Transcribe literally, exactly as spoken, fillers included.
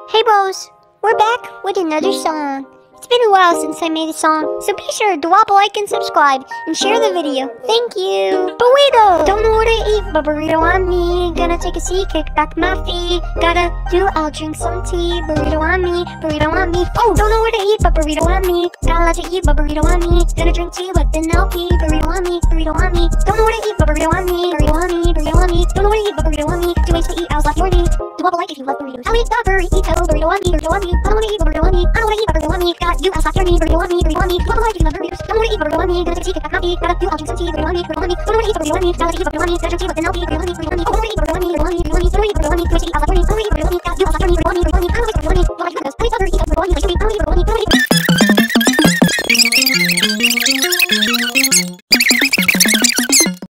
Hey bros, we're back with another song. It's been a while since I made a song, so be sure to drop a like and subscribe and share the video. Thank you. Burrito! Don't know what to eat, but burrito on me. Gonna take a seat, kick back my feet. Gotta do, I'll drink some tea. Burrito on me, burrito on me. Oh, don't know what to eat, but burrito on me. Got a lot to eat, but burrito on me. Gonna drink tea, but then I'll pee. Burrito on me, burrito on me. Don't know what to eat, but burrito on me. Burrito on me, burrito on me. Don't know what to eat, but burrito on me. Two ways to eat, I'll slap your knee. Do up a like if you love burritos. I'll eat the burrito, burrito on me, burrito on me. I don't wanna eat, but burrito on me. I don't wanna eat, but burrito on me. Got you, I'll slap your knee. Burrito on me, burrito on me. Do up a like if you love burritos. Don't wanna eat, but burrito on me. Gonna take a seat, kick back my feet. Gotta do, I'll drink some tea. Burrito on me, burrito on me. Don't know what to eat, but burrito on me. Got a lot to eat, but burrito on me. Gonna drink tea, but then I'll pee. Burrito on me, burrito on me. Oh, don't know what to eat, but burrito on me. Burrito on me, burrito on me. Don't know what to eat, but burrito on me. Two ways to eat, I'll slap your knee. I don't wanna eat, but burrito on me. Got you, I'll slap your knee. Burrito on me, burrito on me. I don't like burrito on me. What I do is I eat the burrito on me. Like you, I don't eat burrito on me. Don't wanna eat